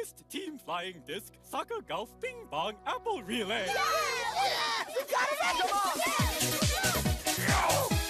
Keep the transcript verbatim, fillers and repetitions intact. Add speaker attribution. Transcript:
Speaker 1: biggest team flying disc soccer golf ping pong apple relay.
Speaker 2: Yeah! Yeah! We got it! Come on! Yeah!